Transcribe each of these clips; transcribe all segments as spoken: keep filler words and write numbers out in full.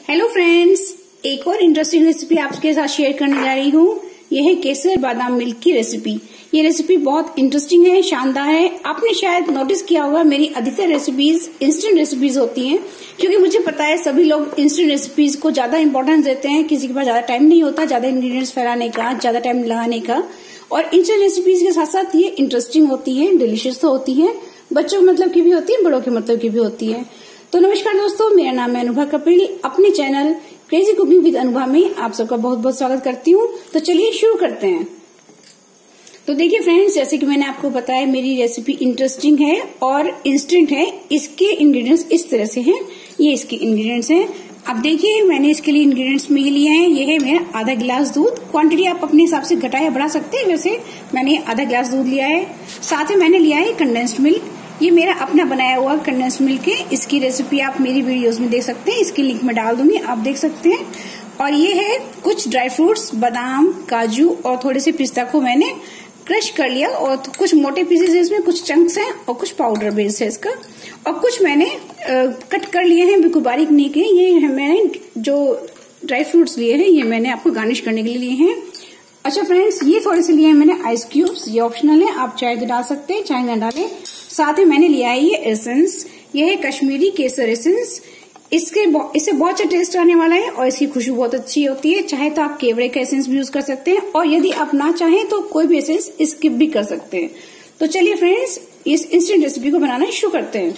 Hello friends, एक और interesting recipe आपके साथ शेयर करने जा रही हूँ। यह है केसर बादाम मिल्क की रेसिपी। ये रेसिपी बहुत इंटरेस्टिंग है, शानदार है। आपने शायद नोटिस किया होगा, मेरी अधिकतर रेसिपीज इंस्टेंट रेसिपीज होती हैं, क्योंकि मुझे पता है सभी लोग इंस्टेंट रेसिपीज को ज्यादा इंपॉर्टेंस देते हैं। किसी के पास ज्यादा टाइम नहीं होता ज्यादा इंग्रेडिएंट्स फैलाने का, ज्यादा टाइम लगाने का। और इंस्टेंट रेसिपीज के साथ साथ ये इंटरेस्टिंग होती है, डिलीशियस तो होती है, बच्चों के मतलब की भी होती है, बड़ों के मतलब की भी होती है। तो नमस्कार दोस्तों, मेरा नाम है अनुभा कपिल। अपने channel crazy cooking with Anubha में आप सबका बहुत बहुत स्वागत करती हूँ। तो चलिए शुरू करते हैं। तो देखिए फ्रेंड्स, जैसे कि मैंने आपको बताया, मेरी रेसिपी इंटरेस्टिंग है और इंस्टेंट है। इसके इंग्रेडिएंट्स इस तरह से हैं। ये इसके इंग्रेडिएंट्स हैं। अब देखिए, मैंने इसके लिए इंग्रेडिएंट्स में लिए हैं। ये है मेरा आधा गिलास दूध। क्वांटिटी आप अपने हिसाब से घटा या बढ़ा सकते हैं। वैसे मैंने आधा गिलास दूध लिया है। साथ में मैंने लिया है कंडेंस्ड मिल्क। ये मेरा अपना बनाया हुआ कंडेंस्ड मिल्क है। इसकी रेसिपी आप मेरी वीडियोस में देख सकते हैं। इसकी लिंक मैं डाल दूंगी, आप देख सकते हैं। और ये है कुछ ड्राई फ्रूट्स, बादाम, काजू और थोड़े से पिस्ता को मैंने क्रश कर लिया। और तो कुछ मोटे पीसेस है इसमें, कुछ चंक्स हैं और कुछ पाउडर बेस है इसका। और कुछ मैंने आ, कट कर लिए हैं, बिल्कुल बारीक नहीं किए। ये है मैंने जो ड्राई फ्रूट्स लिए हैं, ये मैंने आपको गार्निश करने के लिए लिए हैं। अच्छा फ्रेंड्स, ये थोड़े से लिए हैं मैंने आइस क्यूब्स। ये ऑप्शनल है, आप चाहे तो डाल सकते हैं, चाहे ना डालें। साथ ही मैंने लिया है ये एसेंस। ये है कश्मीरी केसर एसेंस। इसके इससे बहुत अच्छा टेस्ट आने वाला है और इसकी खुशबू बहुत अच्छी होती है। चाहे तो आप केवड़े का एसेंस भी यूज कर सकते हैं, और यदि आप ना चाहें तो कोई भी एसेंस स्किप भी कर सकते हैं। तो चलिए फ्रेंड्स, इस इंस्टेंट रेसिपी को बनाना शुरू करते हैं।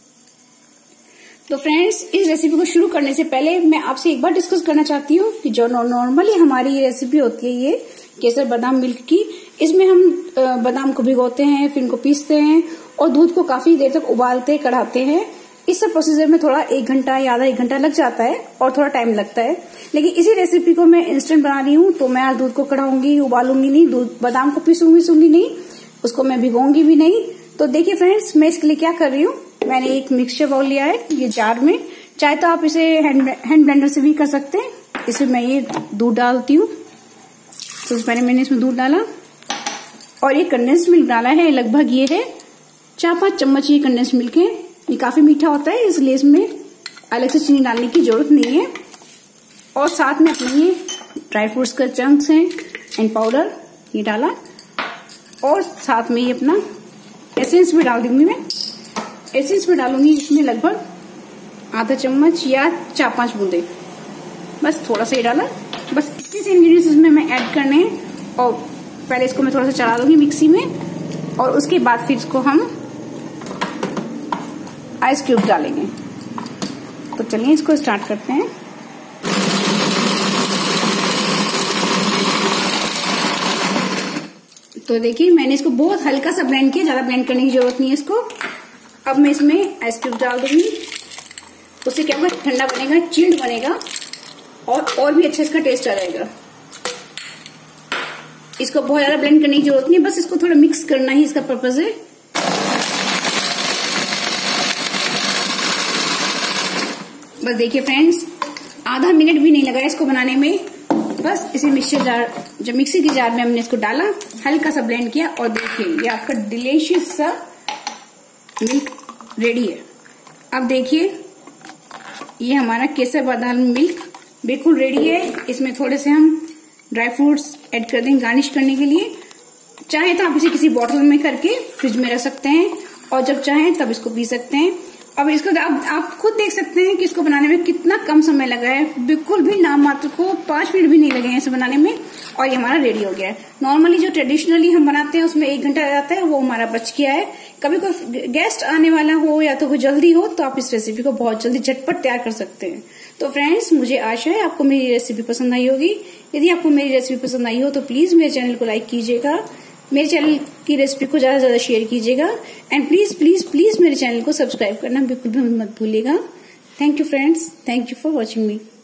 तो फ्रेंड्स, इस रेसिपी को शुरू करने से पहले मैं आपसे एक बार डिस्कस करना चाहती हूँ कि जो नॉर्मली हमारी ये रेसिपी होती है, ये केसर बादाम मिल्क की, इसमें हम बादाम को भिगोते हैं, फिर इनको पीसते हैं और दूध को काफी देर तक उबालते कढ़ाते हैं। इस सब प्रोसीजर में थोड़ा एक घंटा या आधा एक घंटा लग जाता है और थोड़ा टाइम लगता है। लेकिन इसी रेसिपी को मैं इंस्टेंट बना रही हूँ, तो मैं आज दूध को कढ़ाऊंगी, उबालूंगी नहीं, दूध बादाम को पीसूंगी सूंगी नहीं, उसको मैं भिगोऊंगी भी नहीं। तो देखिए फ्रेंड्स, मैं इसके लिए क्या कर रही हूँ। मैंने एक मिक्सचर बाउल लिया है, ये जार में। चाहे तो आप इसे हैंड हैंड ब्लेंडर से भी कर सकते हैं। इसमें मैं ये दूध डालती हूँ। तो पहले मैंने इसमें दूध डाला और ये कंडेंस्ड मिल्क डाला है। लगभग ये है चार पांच चम्मच ये कंडेंस्ड मिल्क है। ये काफी मीठा होता है, इसलिए इसमें अलग से चीनी डालने की जरूरत नहीं है। और साथ में अपने ये ड्राई फ्रूट्स का चंक्स हैं एंड पाउडर, ये डाला। और साथ में ये अपना एसेंस भी डाल दूंगी मैं। एसेंस में डालूंगी इसमें लगभग आधा चम्मच या चार पांच बूंदे, बस थोड़ा सा ही डाला। बस इतने से इंग्रेडिएंट्स इसमें मैं ऐड करने हैं। और पहले इसको मैं थोड़ा सा चला दूंगी मिक्सी में, और उसके बाद फिर इसको हम आइस क्यूब डालेंगे। तो चलिए इसको स्टार्ट करते हैं। तो देखिए, मैंने इसको बहुत हल्का सा ब्लेंड किया, ज्यादा ब्लेंड करने की जरूरत नहीं है इसको। अब मैं इसमें आइस क्यूब डाल दूंगी। उससे क्या होगा, ठंडा बनेगा, चिल्ड बनेगा और और भी अच्छा इसका टेस्ट आ जाएगा। इसको बहुत ज्यादा ब्लेंड करने की जरूरत नहीं है, बस इसको थोड़ा मिक्स करना ही इसका पर्पज है। बस देखिए फ्रेंड्स, आधा मिनट भी नहीं लगा इसको बनाने में। बस इसे मिक्सर जार, जो मिक्सी की जार में हमने इसको डाला, हल्का सा ब्लेंड किया, और देखिए ये आपका डिलीशियस सा मिल्क रेडी है। अब देखिए, ये हमारा केसर बादाम मिल्क बिल्कुल रेडी है। इसमें थोड़े से हम ड्राई फ्रूट्स ऐड कर देंगे गार्निश करने के लिए। चाहे तो आप इसे किसी बॉटल में करके फ्रिज में रख सकते हैं, और जब चाहें तब इसको पी सकते हैं। अब इसको आप, आप खुद देख सकते हैं कि इसको बनाने में कितना कम समय लगा है। बिल्कुल भी नाम मात्र को पांच मिनट भी नहीं लगे हैं इसे बनाने में, और ये हमारा रेडी हो गया है। नॉर्मली जो ट्रेडिशनली हम बनाते हैं उसमें एक घंटा जाता है, वो हमारा बच गया है। कभी कोई गेस्ट आने वाला हो या तो कोई जल्दी हो, तो आप इस रेसिपी को बहुत जल्दी झटपट तैयार कर सकते हैं। तो फ्रेंड्स, मुझे आशा है आपको मेरी रेसिपी पसंद आई होगी। यदि आपको मेरी रेसिपी पसंद आई हो तो प्लीज मेरे चैनल को लाइक कीजिएगा, मेरे चैनल की रेसिपी को ज्यादा से ज्यादा शेयर कीजिएगा, एंड प्लीज प्लीज प्लीज मेरे चैनल को सब्सक्राइब करना बिल्कुल भी मत भूलिएगा। Thank you friends, thank you for watching me.